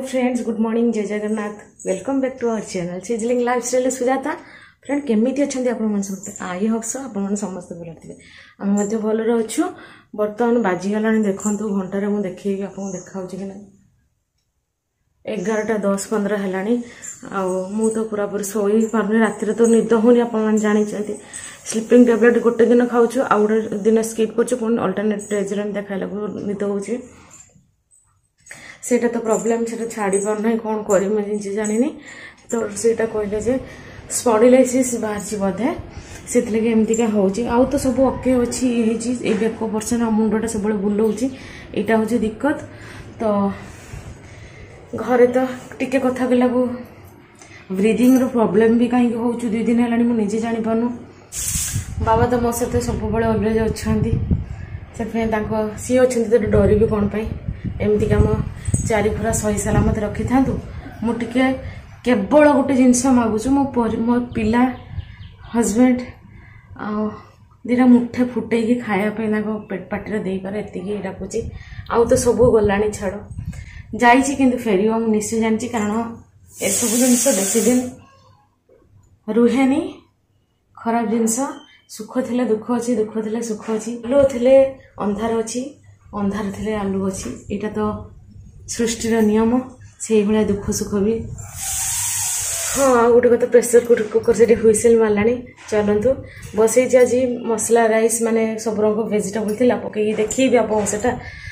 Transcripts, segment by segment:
Friends, good morning, जय Jagannath. Welcome back to our channel sizzling lifestyle Sujata. Friend केमिति अच्छे आपण समस्त आई होप्स आपण समस्त भल थे। आम भल अच्छु। बर्तमान बाजीगला देखु घंटार मुझे देखी आपको देखा कि ना 11:10-15 है। तो पूरा पूरी शोई पार्नी राति तो निद होनी आप जानते। स्लीपिंग टैबलेट गोटे दिन खाऊँ आउ गोटे दिन स्किप कर अल्टरनेट डेज खाइला निद हो सेटा तो प्रॉब्लम से छाड़ी पारना कौन कर मुझे जानी। तो सेटा कहले जे स्पॉन्डिलाइसिस बाहर बोधे से एमतीका हो तो सब ओके अच्छी ये बेक पर्सन मुंडा सब बुलाऊँ यहाँ हूँ दिक्कत। तो घरे तो टिके कथा कहला ब्रीदिंग रो प्रॉब्लम भी कहीं हो 2 दिन है मुझे जानी पानु। बाबा तो मो सहित सब अलवेज अच्छा सी अच्छा तो डर भी कौन पाई एमतीका मो चारिखुरा सही सलामत रखी था। मुझे केवल गोटे जिनस मागुच मो पिला हजबैंड दीटा मुठे फुटे खायापी पेट पाटर देपर एति डाकुची। आउ तो सब गला छाड़ जाइए फेर मुझे निश्चय जानी कारण ए सब जिनस बेसी दिन रुहे खराब जिनस। सुख थे दुख अच्छी, दुख थे सुख अच्छी, आलू थे अंधार अच्छी, अंधार थे आलू अच्छी। यहाँ तो सृष्टिर नियम से भाया दुख सुख भी। हाँ गोटे कथा प्रेसर कुकर से हुईसेल मारा चलतु बसई आज मसला राइस माने सब रंग भेजिटेबल थी पकई देखी आप से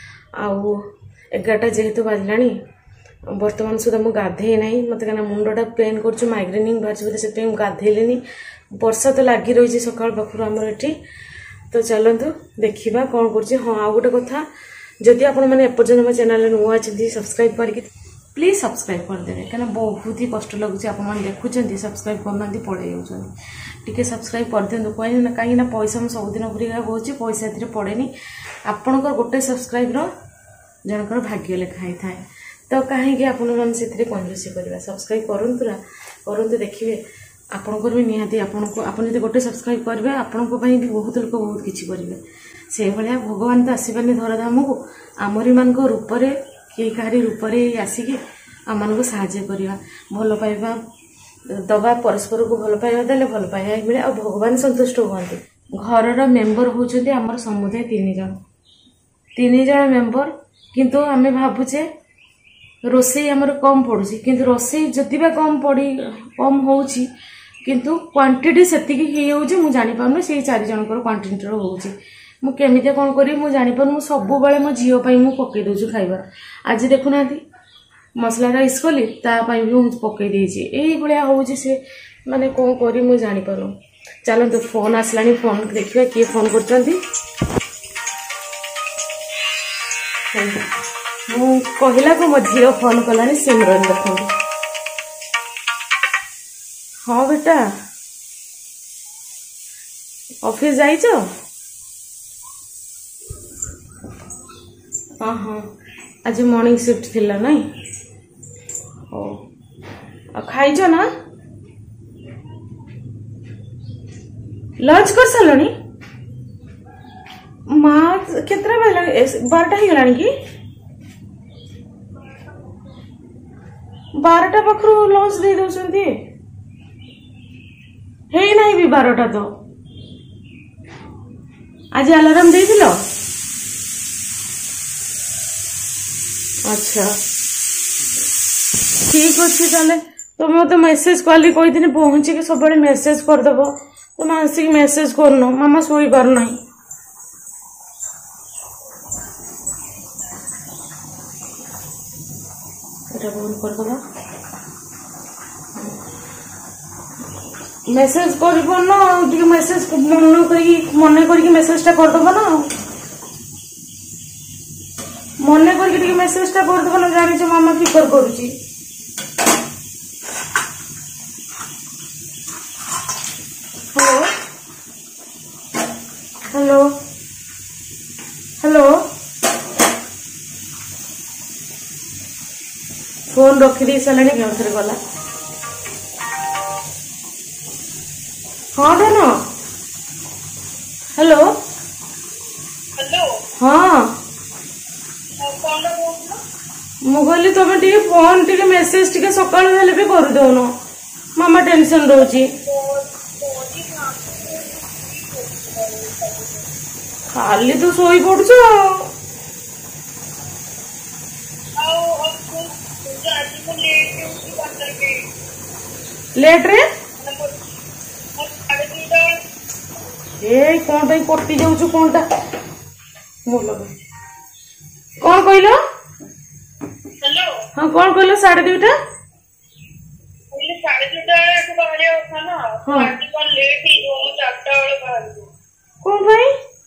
11टा जेहेतु बाजला बर्तमान सुधा मुझे गाधे ना मत क्या मुंडा पेन कर माइग्रेनिंग बाहर से गाधेली। वर्षा तो लगी रही सका पाखु आमर ये। तो चलतु देखा कौन कर। हाँ आ गोटे कथा जदि आपण मैंने एपर्यंत मो चैनल नुआ अच्छे सब्सक्राइब करके प्लीज सब्सक्राइब करदे क्या बहुत ही कष्ट लगुच। आप देखुं सब्सक्राइब करना पड़े टे सब्सक्राइब कर दिखाँ कहीं पैसा मुझे सबुदिन घूरिका कहे पैसा ए पड़ेनि। आपणकर गोटे सब्सक्राइब जनकर भाग्य लिखाई थाए। तो कहीं आपण से कंजूसी करवा सब्सक्राइब करतु देखिए आपणकर भी निहाती आपन जो गोटे सब्सक्राइब करेंगे आपण भी बहुत लोग बहुत किसी करेंगे। से भाया भगवान तो आसबानी धराधाम को आमरी मान रूपरे किए कहारी रूपरे आसिकी आम मान साहाଯ୍य करवा भल पाइबा दबा परस्पर को भल पाइबा देले भल पाइबा मिले आ भगवान संतुष्ट हुआ। घर मेम्बर होती आमर समुदाय 3 जन मेम्बर किंतु आम भावुचे रोसई आमर कम पड़ुची किंतु रोसई जदि कम होउची किंतु क्वांटिटी सेतिकी हो जानी पारनु से 4 जनकर क्वांटिटी होउची। मु केमिते कौन करी मु जानी पारनु सब बेले मो झील मु पकई दूसरी खाइबा। आज देखुना मसला राइस कली तापाई भी मुझे पकई देछि एई भलिया होउची से माने कौन करी मु जानी पारनु। चलंतु फोन आसलानी फोन देखिबा किए फोन करचंती। मु कहला को मो झील फोन कलानी सिमरन देखो। हाँ बेटा ऑफिस जाइछ? हाँ हाँ आज मॉर्निंग शिफ्ट थिला नहीं हो खाइछ ना लंच कर सालनी माँ केतरा बजला 12टा ही गलानी कि 12टा पाखरु लंच दे दउछंती हे नहीं भी 12टा तो आज अलार्म दे दिलो। अच्छा ठीक अच्छे ताले तो मत मेसेज कली कही पहुँची के सब मेसेज करदेव तुम आसिक मेसेज करन मामा शोई पारना। बंद करदे मेसेज कर मेसेज मन कर मेसेजटा करदेव ना मन करके मेसेजटा करदेव ना जानी मामा फिकर करुची। हेलो हेलो हेलो फोन रखी सारे के गला। हाँ धन हेलो हेलो हाँ कौन मु कहली तुम टे फोन टे मेसेज टे सकाल हेल्ले भी कर दौन मामा टेंशन रोची खाली तो सोई पड़छ लेट रे ए कौन पे कटि जाऊँ कौनटा कौन कहल हाँ कौन कहल 2:30 कौन भाई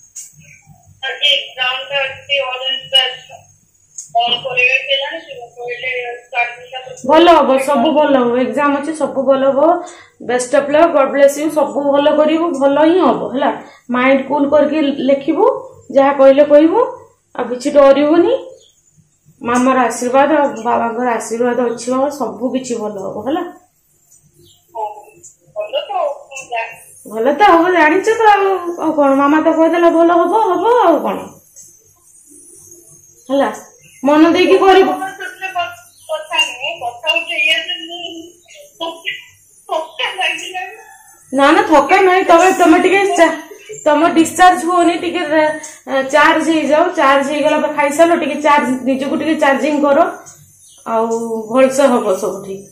भल हम सब भल हम एग्जाम अच्छे सब भल हम best of luck God bless you सब भल करू भल ही हम है माइंड कूल करके लिखबू जहाँ कहले कहबू आ कि डरबुनि मामार आशीर्वाद बाबा आशीर्वाद अच्छी हम सब किसी भल हम है भल तो हम जाच तो कौन मामा तो कहदेला भल हम हम आ कौन है मन दे ना ना थका ना तुम तुम डिस्चार्ज होनी चार्ज हो जाओ चार्ज हो गला खाई सार टे चार्ज निजक टे चार्जिंग कर भलसे हम सब ठीक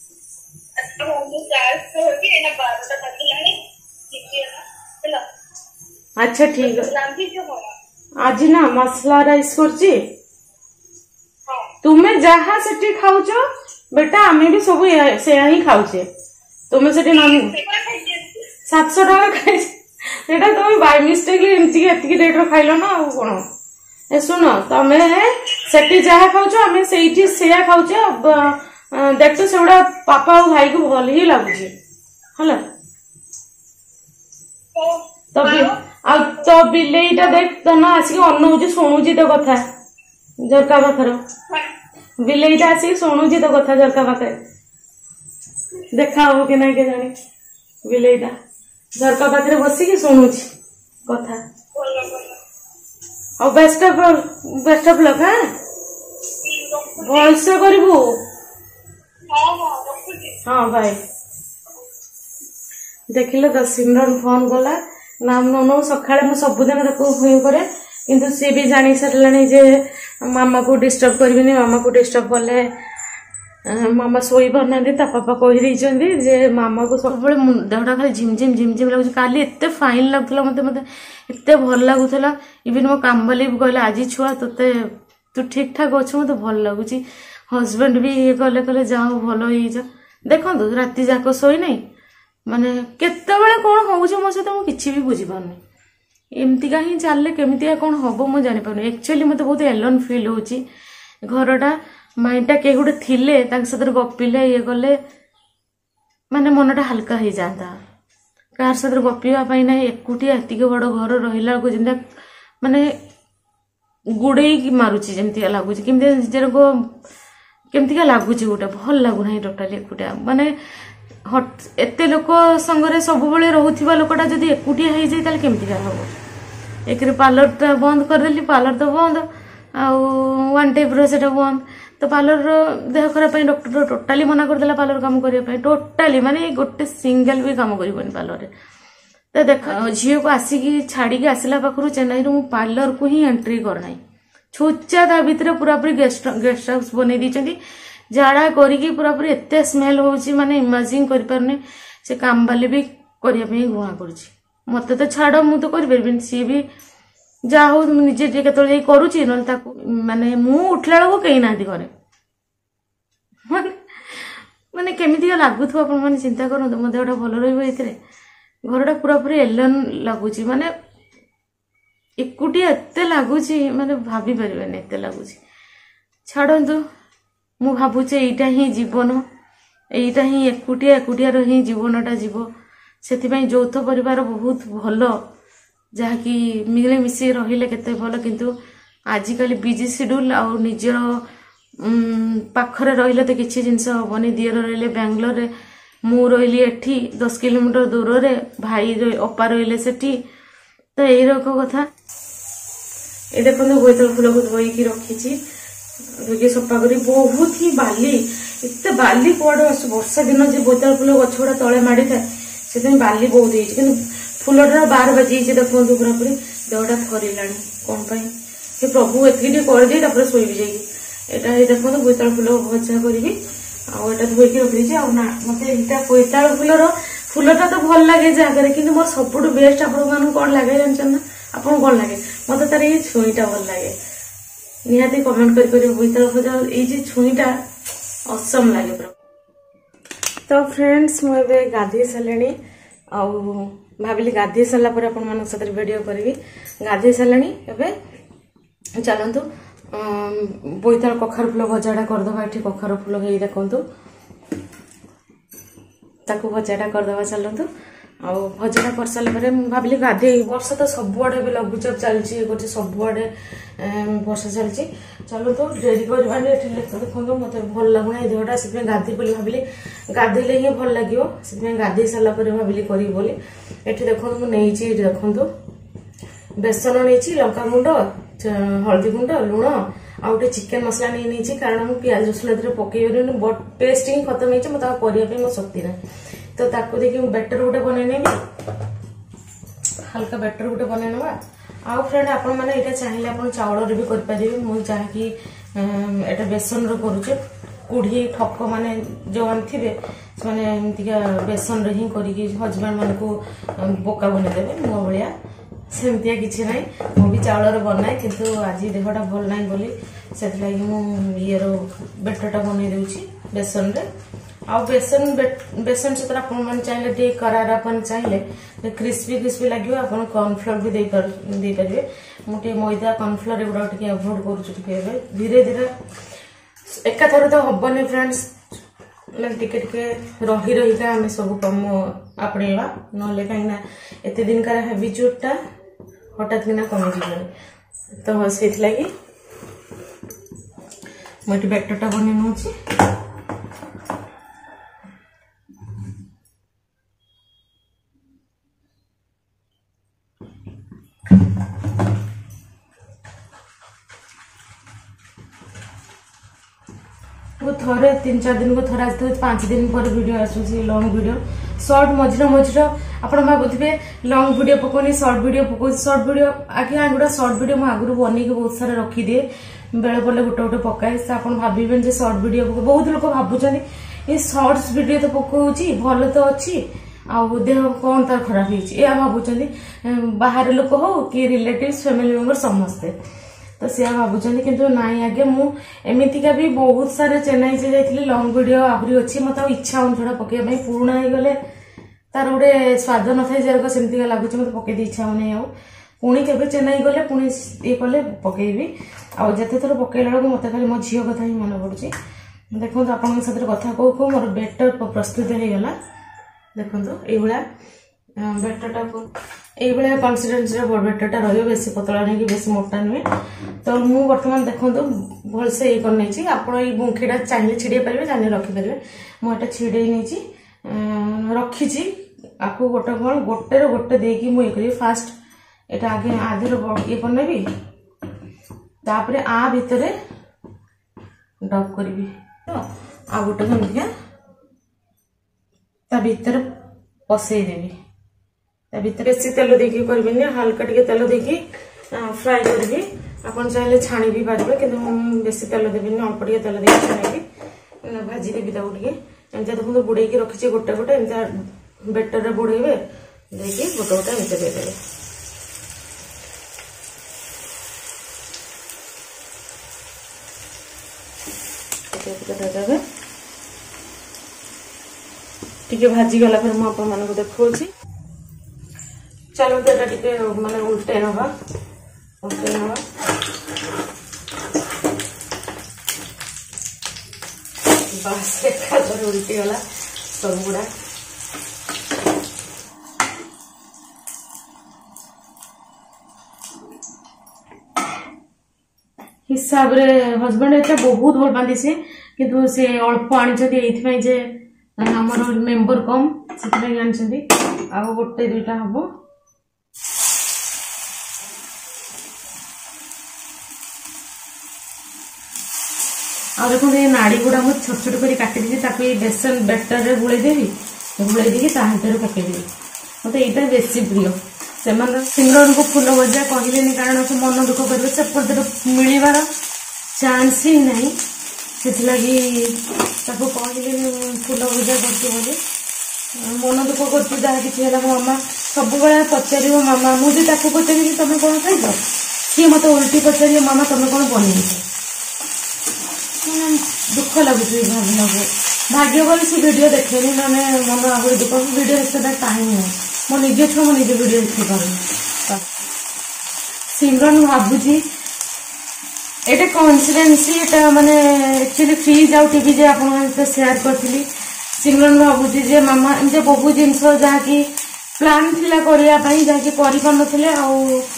अच्छा ठीक आज ना मसला राइस करची तुम्हें जहाँ से खाऊच बेटा आमे भी सब से ही खाऊचे तुम्हें से 700 टका खाई तुम बाय मिस्टेक एमती रेट खाइल ना कौन शुण तुम्हें से जहाँ खाऊच आम से खाऊचे देख तो से पापा और भाई को भल ही लगुच है तो बिलेईटा देख तो ना आसिक अनौची शुणुची तो कथा झरका पाखर बिलेईटा आसिक शुणुची तो कथा झरका पाखे देखा हम कि ना के जानी बिलेईटा झरका पाखे बसिकी शुणुची कथा और बेस्ट ऑफ लक हाँ भलसे करू हाँ भाई देखिले तो सिमरन फोन कला नाम नौ सका सबुदिन करे किंतु सी भी जानी सारे जे मामा को डिस्टर्ब करी मामा को डिस्टर्ब कले मामा शोई पारना पापा कही जे मामा को सब देहटा खाली झिमझिम झिमझिम लगुच काली एत फाइन लगुला मत मत एत भल लगुला इवन मो कामबाली भी कहले आज छुआ तोते तू ठीक ठाक अच्छु मत भल लगुच हजबैंड भी ये कले कले जाओ भल हो देखो राति जाक शोई नहीं माने केतबेले कौन होउछ मो सहित मु किछि भी बुझी पारनी एमतिका ही चलले केमितिया कौन हबो मु जानि पारनी एक्चुअली मते बहुत एलोन फील होउची घरटा माइंडटा के गुटे थिले ताक सदर गपिले ये गले माने मनटा हल्का हो जाता कार सदर गपिवा पई नै एकुटिया एतिके बड़ घर रहिला को जिंदा माने गुड़े की मारुची जेमतिया लागुची केमतिया निजर को केमतिका लागुची गोटे भल लागु नै टोटली एकुटिया माने एते लोक संगरे सब बेले रोहुथिबा लोकटा जदी एकुटिया हो जाए ताले केमतिका हम एक पार्लर बंद कर देली पार्लर तो बंद आउ वन टाइप रो सेटा बंद तो पार्लर देह खराब डॉक्टर टोटाली मना करदेला पार्लर काम करने टोटाली माने गोटे सिंगल भी काम कर पार्लर तो देख झील को आसिकी छाड़ी आसला पाखु चेन्नई रु पार्लर को ही एंट्री करना छुचा ता भितर पूरा पूरी गेस्ट हाउस बन दी झाड़ा करी पूरा पूरी एत स्मेल होची माने इमेजिन कर पारने से काम वाले भी करने घुआ कर मत तो छाड़ मु तो कर सी भी जा हो निजे केतले करुची न माने मु उठला बेलू कहीं ना घरे माने केमिति लागुथो आपण माने चिंता करन मो देहटा भल रहइबो एथिरे घरटा पूरा पूरी एलन लागुची माने एकुटिया एते लागुची माने भाभी परिबेन एते लागुची छाड़ंतु मु भाबुचे एटा ही जीवन एटा ही एकुटिया एकुटिया रही जीवनटा जीव सेथिपई यौथ परिवार बहुत भल जहाँकि मिले मिसी रहिले केते भल किंतु आजिकल बिजी शेड्यूल आ निजर पाखरे रहिले तो किसी जिनस हेनी दियर रहिले बेंगलोर रे मु रही एठी 10 किलोमीटर दूर रे भाई अपा रहिले सेठी तो यही रक कथा ये देखो बोतल फूल को धोईकी रखी धोके सफा करी बहुत ही बाली एत बाली कौड़े आस वर्षा दिन जो बोइतालु फूल गछ गुड़ा तले माड़ी था से बाली बहुत होती कि फूलटा 12 बाजी देखो पूरा पूरी देहटा थरला कौन हे प्रभु एति कर दी शोबी जाइए देखो बोइतालु फूल भजा करी आटा धोईकी रखी मत यहाँ बोइतालु फूलटा तो भल लगे जगह कि मोर सब बेस्ट आप कौन लगे जानना आप कौन लगे मत तार ये छुईटा भल लगे निहाती कमेंट कर बोइतालु भजा ये छुईटा असम लगे पूरा। तो फ्रेंड्स मुझे गाधे सारे भाविली गाधे सारापर आपण साथ वीडियो करी गाधे सारे एवं चलतु बोइतालु कखारु फूल भजाटा करदे ये कखारु फूल है देखु ताकू भजाटा करदे चलतु आ भजाटा कर सारापर भाविली गाधे वर्षा तो सबुआड़े भी लघुचाप चलती सबुआड़े वर्षा चलती चलो तो डेरी करवानी देखो मत भल लगुना देहटा से गाधे बोली भाविली गाधेले ही भल लगे से गाधे सारापर भाविली करी बोली एठी देखो मुझे देखो बेसन नहीं लंका गुंड हल्दी गुंड लुण आ गए चिकेन मसला नहीं कारण मुझे प्याज रसुण पकईन बट पेस्ट ही खत्म हो मतलब मो शक्ति ना तो ताको देखिए बेटर गोटे बनई हल्का बेटर गोटे बनई ना आउ फ्रेंड आपण मैंने यहाँ चाहिए आप चाउल भी करें मुझे जहाँकि एटा बेसन रुचे कुढ़ी ठक माने जो थे मैंने एमतीका बेसन ही करी हजबैंड मान को बोका बनईदेवे मो भाया सेमतिया किसी ना मुझे चाउल बनाए किंतु आज देहटा भल ना बोली से ये बेटरटा बनई दूसरी बेसन रे आउ बेसन सहित आप चाहिए करारापन चाहिए क्रिस्पी क्रिस्पी लगे आप कॉर्नफ्लोर भी दे पारे मुझे मैदा कॉर्नफ्लोर एगुड़ा अवॉइड करुँ धीरे धीरे एकाथर तो हेनी फ्रेंड्स टिके रही रहीका आम सब कम आपणेवा ना कहीं एत दिन कार हैबिचुटा हठात किना कमिजी तो से मुझे बेटरटा बन नौ थोड़े 3-4 दिन को थोड़ा आसते 5 दिन पर वीडियो आसूसी लॉन्ग वीडियो शॉर्ट मझिर मझिर आप भावुवे लॉन्ग वीडियो पकोनी शॉर्ट वीडियो पको शॉर्ट वीडियो आगे गोटे शॉर्ट वीडियो मुझे आगुरी बनई बहुत सारा रखीदिए बेले बेले गोटे गोटे पकाए से आप भावे शॉर्ट वीडियो पक बहुत लोग भावुं ये शॉर्ट्स वीडियो तो पकाऊँगी भल तो अच्छी आउ देह कौन तार खराब हो भावुं बाहर लोक हो कि रिलेटिव फैमिली मेंबर समस्ते तो सी भावुं कि नाई आगे मुझेमिका भी बहुत सारे चेन्नई से जाइए लॉन्ग वीडियो आहरी अच्छी मत इच्छा हो छोड़ा पकड़ा पुराणा हो गले तार गोटे स्वाद न था जगह सेमती लगुच मत पकई इच्छा होनी पुणी के चेन्नई गले पुणी ये कले पकईबी आउ जिते थर पकईला बेलू मत खाली मो झील कथा ही मन पड़ुची देखो आप कथा कहू कहू मोर बेटर प्रस्तुत हो गला देखो ये बेटरटा ये कन्सिस्टेंसी बेटरटा रही बेस पतला नहीं कि बेस मोटा नुहे तो मुझे बर्तमान देखो भलसे ये कर आप बुंखीटा चाहिए छिड़े पारे चाहिए रखिपारे मुझे छिड़े नहीं रखी आपको गोटे कौन गोटे गोटे देकी मुझे करी फास्ट यहाँ आगे आधे ये करनेबी तापर आ भितर डब करी आ गोटे कमिया ता भीतर पसईदेवी भीतर बेसी तेल देकी करबेनी हल्का टिके तेल देकी फ्राए करी आपन चाहे छाणी भी पारे कि बेसी तेल देवी अल्प टे तेल देकी छाणी भाजी देवी ताको टे एमती देखो बुड़े रखी गोटे गोटे एमती बेटर बुड़ेबे देकी गोटे गोटे एमती देदेवे देदेवे टिके भाजी गला फिर मु आपण मानको देखौछि चलो तो टिके माने उल्टे नवा बस एका जोर उल्टी गला सब गुड़ा हिसाब रे हस्बैंड एटा बहुत भल पाती से किंतु से अल्प आनी ये जे आमर मेम्बर कम से आनी आ गोटे दुईटा हम आ देखो ये नाड़ी गुड़ा मुझे छोट छोट कर काटी बेसन बेटर रे गुड़ेदेवी गुड़े ता हितर पकईदेवी मत यहाँ बेसी प्रिय से सिमरन को फूल भजा कहले कारण से मन दुख कर सेपटे मिलबार चान्स ही ना से कहले फूल भजा कर मन दुख कर जहाँ कि मामा सब पचार मामा मुझे पचारि तुम कौन खाइल सी मत उल्टी पचार मामा तुम कौन बन दुख लगुच भाग्य बोली से वीडियो देखे ना मन आगे दुख वीडियो देखते टाइम नहीं मो निजे छुआ मुझे वीडियो देखी पार सिमरन भावुची एटा कॉन्फिडेंसी एटा माने एक्चुअली फ्रीज आउ टीवी जे आपन से शेयर करथिली सिमरन भावुची जे मामा जे बहुत जिंस जहा कि प्लान थिला करिया पई जहा कि करि पान नथिले आ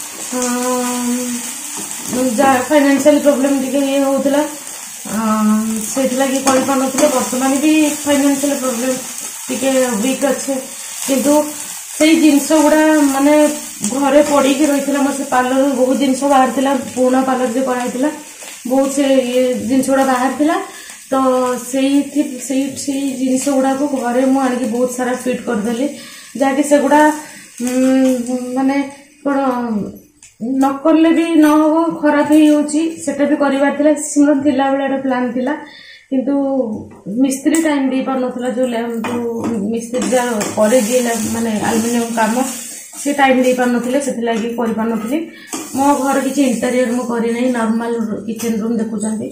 फाइनेंशियल प्रॉब्लम टिके ये होतला से लगी बर्तमान भी फाइनेंशियल प्रॉब्लम टिके वीक अच्छे किंतु से जिनस गुड़ा माने घरे पड़ी रही मोर से पार्लर बहुत जिनस बाहर पुराना पार्लर जो कराई बहुत से ये जिनस गुड़ा बाहर तो से जिनस गुड़ा को घरे मुझे बहुत सारा फिट करदेली जहाँकि सेगुड़ा माने कौन नकले भी न हो खराब होटा भी कर सिमरन थिला बेले प्लान थिला किंतु मिस्त्री टाइम दे पार नथला जो मिस्त्री जा करे जे माने एल्युमिनियम काम से टाइम दे पार नथिले सेति लागि करि पार नथिली मो घर किछि इंटीरियर मो करि नै नॉर्मल किचन रूम देखुचंती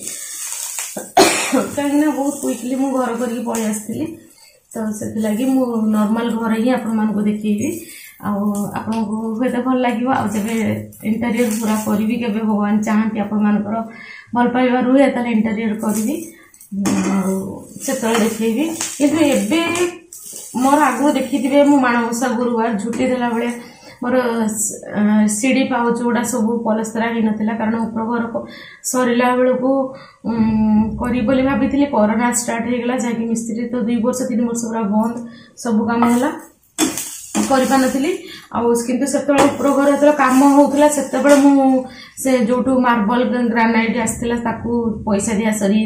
कहीं बहुत क्विकली मो घर करके पळि आस्थिली तो सेति लागि मो नॉर्मल घर ही आपण मान को देखिबी आपको हुए भल लगे जब इंटेरियर पूरा करी के भगवान चाहती आपर भल पाइबा रुहे तो इंटेरियर करी से देखी कि मोर आगु देखी मो माणबसा गुरुवार झुटी देला बेले मोर सीढ़ी पाउच गुड़ा सब पलस्तरा ही नाला कारण उपर घर सरला बेलू करी भाभी कोरोना स्टार्ट हो गला जहाँकि मिस्त्री तो 2 वर्ष 3 वर्ष पूरा बंद सब काम है किंतु से उपर घर जो कम होता से जो मार्बल ग्रानाइट आसला पैसा दिया सरी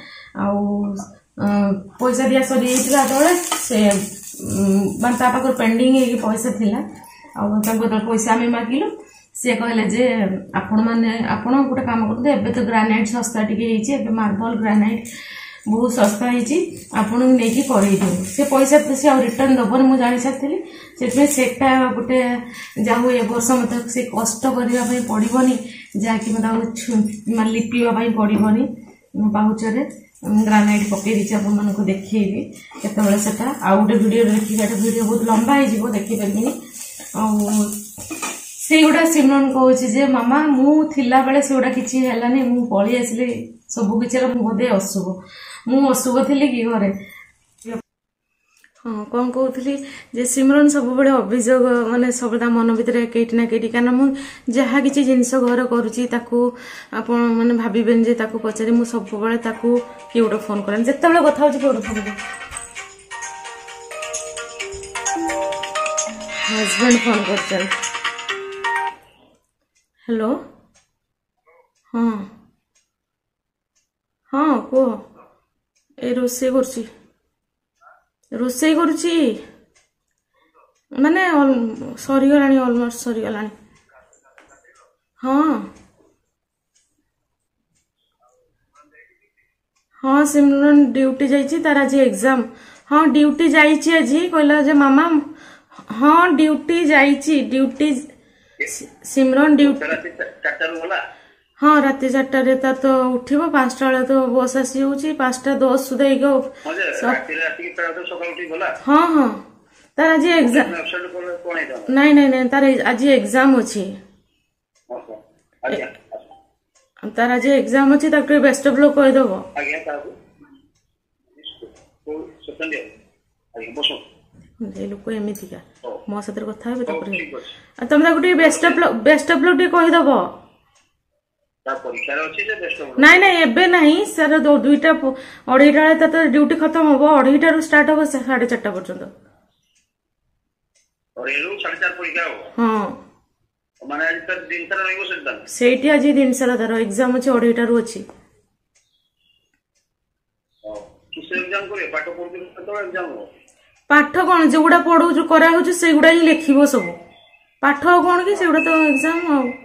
पैसा दिया सरी से पाखर पेंडिंग पैसा थिला पैसा आम मागिलु सी कहले जे आपण मैंने आपण गोटे काम करते तो ग्रानाइट सस्ता टे मार्बल ग्रानाइट बहुत सस्ता होती आपन नहीं कर से पैसा तो से रिटर्न दबन मुझे जानी सारी से गोटे जाऊ ए वर्ष मत से कष्ट करने पड़ोनी जहाँकि मतलब लिपाई पड़ोनी पाउचरे ग्रानाइट पकई दी आप देखी केतबले से आउ गोटे वीडियो देखिए वीडियो बहुत लंबा हो देखिपारे से गुड़ा सिमरन कहूँ मामा मुला बेले से गुड़ा किसी है मु पलि आसली सब किसी बोधे अशुभ मु अशुभ थी कि घरे हाँ कौन कहती जे सिमरन सब बड़े अभियोग माने सब मन भितर कईटी ना कईटी कारण मुझे जहाँ किसी जिनस घर करुच्ची मैंने भावें जे पचारि मुझे सब किए गोटे फोन कर जिते कथा हजबैंड फोन कर हेलो हाँ हाँ कह ए रोसे करुच्ची माने सरीगला अलमोस्ट सरीगला हाँ हाँ सिमरन ड्यूटी जाइए तार आज एग्जाम हाँ ड्यूटी जाइए आज कहला जे मामा हाँ ड्यूटी जाइए ड्यूटी सिमरन ड्यूटी हाँ राति 4 तार तो उठिबो 5टा बेले तो बस आसी होची 5:10 सुधा ही गो हाँ हाँ तार आज एग्जाम नहीं नहीं नहीं तार आज एग्जाम अछि तार आज एग्जाम अछि ताके बेस्ट ऑफ लक कह देबो लोक एमतीका मो साथ कथा हे तुम गोटे बेस्ट ऑफ लक कह देबो नहीं नहीं एबे नहीं सर 2टा 2:30 तो ड्यूटी खत्म हम 2:30 स्टार्ट हम 4:30 पर्यंत हाँ से आज दिन सारा तार एग्जाम अच्छे 2:30 अच्छी पाठ कौन जोगुड़ा पढ़ू करा से गुड़ा ही लिखिबो सब पाठ कौन कि सेगुड़ा तो एग्जाम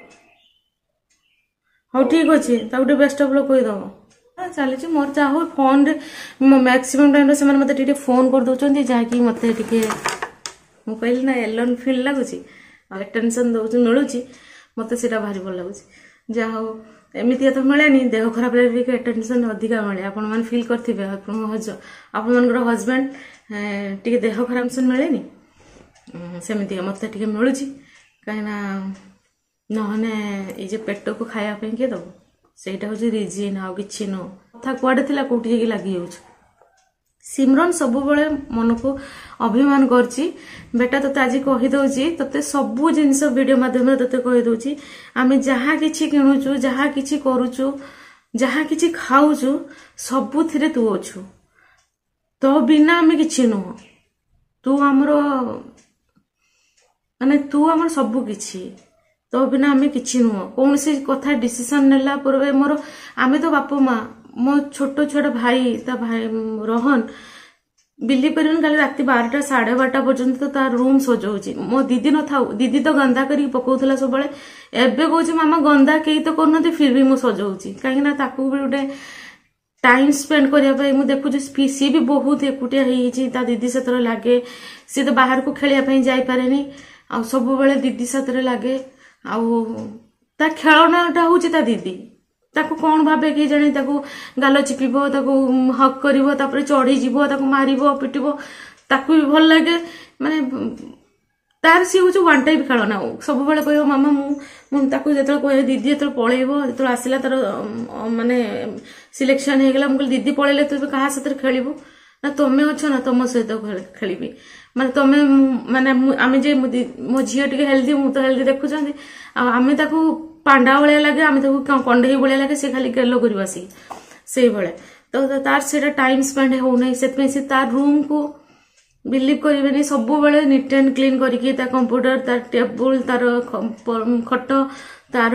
हाँ ठीक अच्छे ताकू बेस्ट ऑफ लक कहीदब चली मोर चाह फोन रे मैक्सिमम टाइम से मत फोन कर दौरान जहाँकि मत कहली ना एलोन फील लगुच टेंशन दौर मिलूँ मत से भारी भल लगुच जहा हो एमती तो मिले देह खराब भी टेंशन अधिका मिले आपण मैंने फील करेंगे आपण हजबैंड टी देह खराब से मिले सेमती मत मिलूँ कहीं नहने पेट को खायापी किए दब से रिजिन आउ कि नुह कथा कुआडे थिला कोठी जाके लगी जाउछ सिमरन सब बळे मन को अभिमान करची बेटा तते आज कहि दउची तते सबु जिंस वीडियो माध्यम तते कहि दउची आमे जहा किछि किनुचु जहा किछि करूचु जहा किछि खाउचु सबु थिरे तू अछु तो बिना आमे किछि नुह तू हमरो माने तू हमर सबु किछि तो बिना आमे किछि नुह कौन से कथा डिसीजन नेला पूर्वे मोर आमे तो बापू माँ मो छोट छोट भाई ता भाई रोहन बिलीव कर रात 12टा 12:30 पर्यंत तो तार रूम सजाऊँ मो दीदी न था दीदी तो गंदा कर पकाउला सब एबे कहूँ मामा गंदा कई तो करना फिर भी मुझे सजाऊँ कहीं भी गोटे टाइम स्पेंड करने मुझे देखुची सी भी बहुत एकुटिया हो दीदी से लगे सी तो बाहर को खेलिया जापे आ सब दीदी साथ लगे आ खेलनाटा हूँ दीदी ताको कौन भावे कि जाने ताको गाल चिपिबो ताको हक करिवो तापर चढ़ी जीवो ताको मारिबो पिटिबो ताको भी भल लगे माने तार सी होचो वन टाइप खेलना सब बेले कहबो मामा मु ताको जेतल कहे दीदी जेतल पळेबो जेतल आसिला तार माने सिलेक्शन हे गेला मु दीदी पळेले तू कहा साथ खेलिबो ना तमे अछ ना तम सहित खेलिबी माने तमे माने आमे जे मो झिया टिके हेल्दी मु तो हेल्दी देखुचंदी आमे ताको पांडा भाया लगे आम कंडे भाया लगे से खाली गेलो करवा से भाया तो तार से टाइम स्पेंड होना से तार रूम को बिलीव करें सब बेले नीट एंड क्लीन करके कंप्यूटर तार टेबुल तार खट तार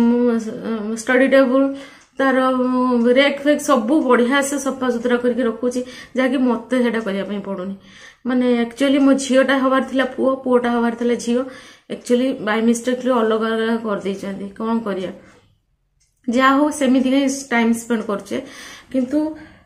स्टडी टेबुल तार रेक फेक सब बढ़िया से सफा सुतरा करके रखुची जहाँकि मत से पड़ुनी माने एक्चुअली मो झीटा हबार थिला पुओ पुओटा हबार थिला झीओ एक्चुअली बाय मिस्टेकली अलग अलग कर देइछांती कोन करिया जा हो सेमिति टाइम स्पेंड करछे किंतु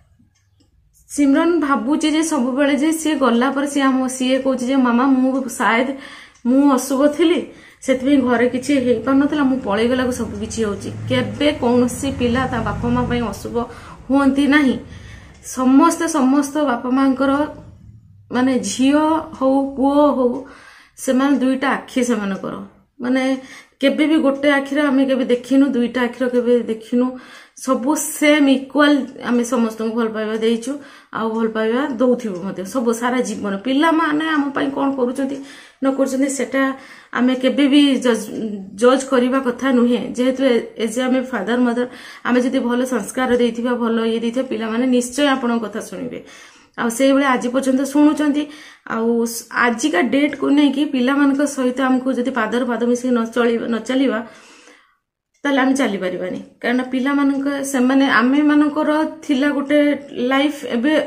सिमरन भाबुची जे सब बेले जे सी गला पर सी कहूँ जे मामा मु शायद मु अशुभ थी से घरे किसी हो पार नाला मु पलि गला सब किसी होबे कौन पिला ता बापा माँ अशुभ हुंती नहीं समस्त समस्त बापा माँ माने झीओ हो पुओ हो से दुईटा आखि से माने केबे भी गोटे आखिर आम के देखिनु दुईटा आखिर के देखिनु सबू सेम इक्वाल आम समस्त भल पाइबा देइछु आ भल पाइबा दउथिबो मते सब सारा जीवन पिला माने आम पई कोन करूचंती न करूचंती सेटा आम केबे भी जज करबा कथा नुहे जेहेतु एज आम फादर मदर आम जदि भल संस्कार देइथिबा भल ये देइथिबा पिला माने निश्चय आपन कथा सुनिबे आ से बेले आज पर्यंत शुणुचंती आजिका डेट को नहीं कि पिला मानक सहित हमको जदि पादर पाद मिसी न चलिबा ताले आम चली परिबानी कारण पिला मानक से माने आमे मानकर थिला गोटे लाइफ एबे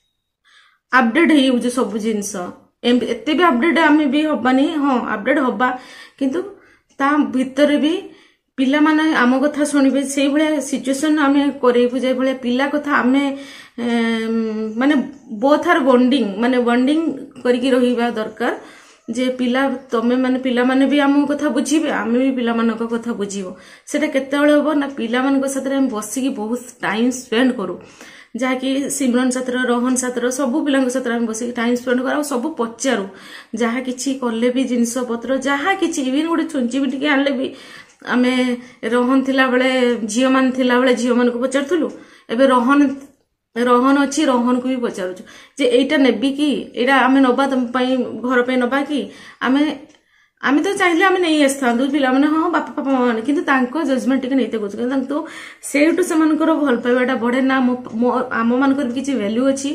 अपडेट हे जो सब जिंस एते भी अपडेट आमे भी हबानी हां अपडेट हबा किंतु ता भीतर भी पिला माने आम कथा सुनिबे सेई भले सिचुएशन आमे करेबु जे भले पिला कथा आमे माने बोथ आर बॉन्डिंग माने बॉन्डिंग करके रहिबा दरकार जे पिला तमे माने पिला माने भी आम कथा बुझीबे आमे भी पिला मानक कथा बुझीबो सेटा केते बेले होबो ना पिला मानक साथे हम बसी की बहुत टाइम स्पेंड करू जहाँकि सिमरन साथर रोहन साथर सब पिला साथ बस टाइम स्पेंड कर सब पचारू जहाँ कि कले भी जिनस पत्र जहाँ कि इवन गोटे छुंची भी टी आनले भी आम रोहन थिला बेले झील मान थिला बेले झील मान को पचारूलु एबे रोहन रोहन अच्छी रोहन को भी पचारूचु जे एटा नेबी कि एटा आम नबा तुम घर पे नबा कि आम तो चाहिए आम नहीं आसता पिला मैंने हाँ बापा पापा माँ मैंने किंतु तांको जजमेंट टिके नैते करूँ तो सेठू से भल पाइबाटा बढ़े ना आम मान किसी वैल्यू अच्छी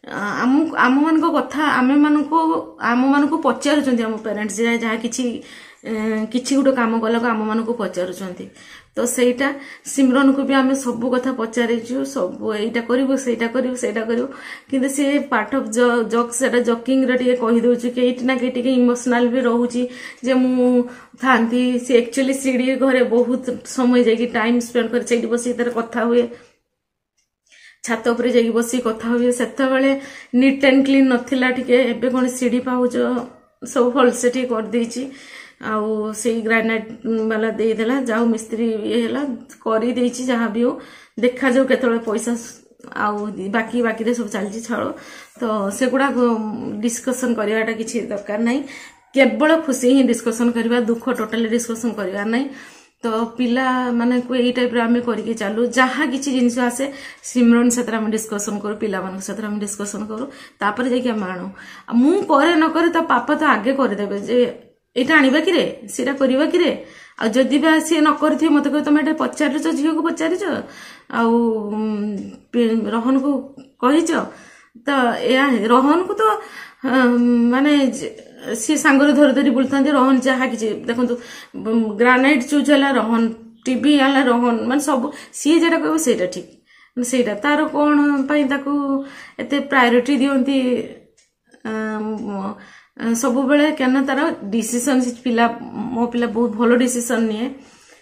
आम मान कथा आम मान पचारुंच आम पेरेन्ट्स जहाँ कि किछि गुटे काम कला आम मान को पचारुचंती तो सेटा सिमरन को भी आम सब कथा पचारिचु सब एटा करिवो सेटा करिवो सेटा करिवो किंतु से पार्ट ऑफ जॉक सेटा जॉकिंग रे टिके कहि दोछु कि एटी ना के टिके इमोशनल भी रहूची जे मु थांती से एक्चुअली सीडी घरे बहुत समय जाई टाइम स्पेंड कर सेठी बसी तर कथा हुए छात उपरे जाई बसी कथा हुए सेते बेले नीट एंड क्लीन नथिला टिके एबे कोन सीडी पाउच सब फल सेठी कर देची आउ से ग्रेनाइट वाला दे देला जाऊ मिस्त्री ये हैला करी देची जहां भी हो देखा जाऊ केतले पैसा आउ बाकी बाकी रे सब चलची छाड़ो तो से गुडा डिस्कशन करियाटा किछि दरकार नाही केवल खुशी ही डिस्कशन करबा दुख टोटली डिस्कशन करबा नाही तो पिला माने को एई टाइप रे हमें करके चालू जहां किछि जिंस आसे सिमरन सतरा हम डिस्कशन करू पिला मन सतरा हम डिस्कशन करू तापर जे कि मानो मु करे न करे तो पापा तो आगे कर देबे जे एटा आनिबा कि रे सेटा करबा कि रे आ जदी बा से न करथि मते को तमे एटा पचारिछ झियो को पचारिछ आ रोहन को कहिछ तो या रोहन को तो माने सी सांगर धर धरी बुलता रोहन जहा कि देखो ग्रानाइट चूज है रोहन टीवी है रोहन मान सब सी जेटा कह सेटा ठीक सेटा तार कौन ताकू एते प्रायोरिटी दियंती सब बेले क्या तार डिसीजन पिला मो पिला बहुत भलो डिसीजन निए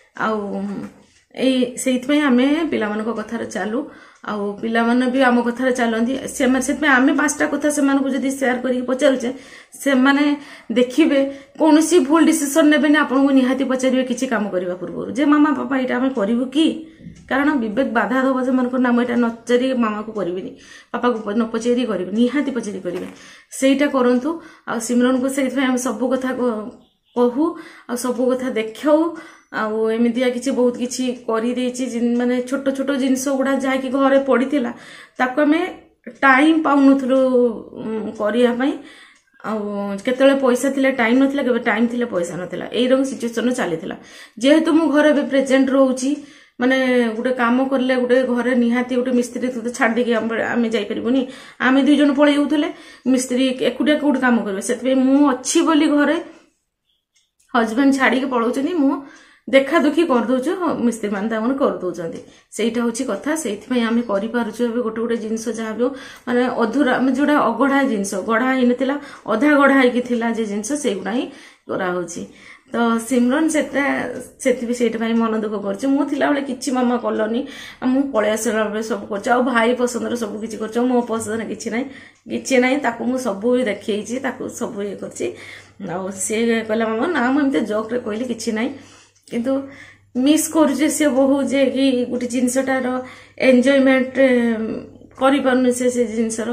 आई आमे पिला मानको कथार चालू आउ पिला मन भी आम कथार चलती से आम 5टा कथा से जदि शेयर करके पचारुचे से माने देखिबे कौन सी भूल डिसीजन नेबे ना आपन को निहाती पचारिबे किछि काम करबा पूर्व जे मामा पापा एटा हम करिवु की कारण विवेक बाधा दबो से मन को नाम एटा नचरी मामा को करिबिनी पापा को न पचारि करिबे निहाती पचारि करिबे सेटा करंतु आ सिमरन को सेइथमे हम सब कथा कहू आ सब कथा देखौ आउ एमितिया किछि बहुत किछि करि देछि माने छोट छोट जिंस गुडा जाय कि घरे पड़ीथिला ताको हमें टाइम पाउनथुलु करिया पई आउ केतले पैसा थिले टाइम नथिला केबे टाइम थिले पैसा नथिला एई रंग सिचुएशन चलीथिला जेहेतु मु घरे बे प्रेजेंट रहउची माने गुटे काम करले गुटे घरे निहाती गुटे मिस्त्री तो छाड़ देके आमे जाई परिबोनी आमे दुई जन पळै उथले मिस्त्री एकुटिया कोड काम करबे सेतबे मु अछि बोली घरे हस्बैंड छाड़ी के पळौचनी मु देखा दुखी कर दउछु मिस्त्री मान ता मन कर दउचंती सेइटा होची कथा सेइथि आमे करि पारुछु एबे गोटे गोटे जिंस जहा भी माने अधूरा जोडा अगढ़ा जिंस गढ़ा हिनथिला अधा गढ़ा हिकी थिला जे जिंस सेगुडा ही करा होची तो सिमरन सेटा मन दुख कर मु थिला बेले किछि मामा कलनी मु पळे आसला बेले सब करछ आ भाई पसंद सब किछि करछ मो पसंद किछि नै ताकू मु सब देखैछि ताकू सब ये करछि आ से कहला मामा ना हम एमते जोक रे कहली किछि नै किंतु मिस करूचे से बहु जे कि गोटे जिनसटार एंजॉयमेंट करि पारनु से जिनसर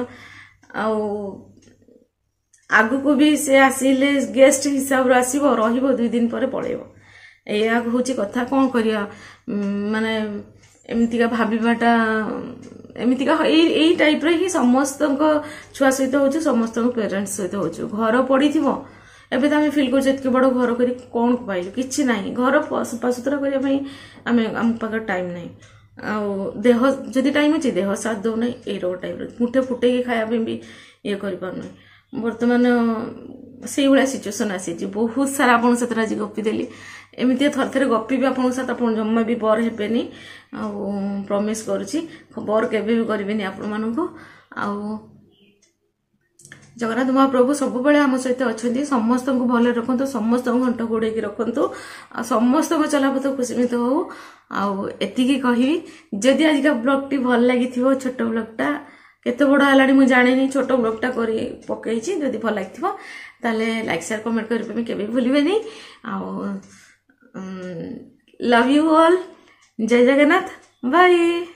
आगु को भी से आसिले गेस्ट हिसाब रे आसीबो रहिबो 2 दिन पर पळेबो एया होची कथा कोन करिया माने एमतिका भाबिबाटा एमतिका एई टाइप रे ही समस्त छुआ सहित होछु समस्त पेरेंट्स सहित होछु घर पड़ीथिबो एबे तो आम फिल कर बड़ घर कर कौन पाइलु कि ना घर सफा सुतरा करने आम पाख टाइम ना देह जदि टाइम अच्छे देह साथ दौ ना ये टाइप मुठे फुटे खायापी भी ये कर बर्तमान से भाया सिचुएसन आसी बहुत सारा आपन साथ आज गपीदेली एमती थर थे गपी भी आपन साथ आप जमा भी बर हेनी प्रमिश करुच्ची बर केबे भी करेनि आपण मानक जगन्नाथ महाप्रभु सब बेले आम सहित अच्छा समस्त को भले रखु समस्त घंट घोड़े रखु समस्त चलापथ खुशीमित हो आती कहि जदि आज का ब्लॉग टी भल लगी छोट ब्लॉगटा केते बड़ है मुझे जाने छोट ब्लॉगटा कर पकई जदि भल लगी ताले लाइक शेयर कमेंट करबे केबे भूलिबेनी लव यू ऑल जय जगन्नाथ बाय।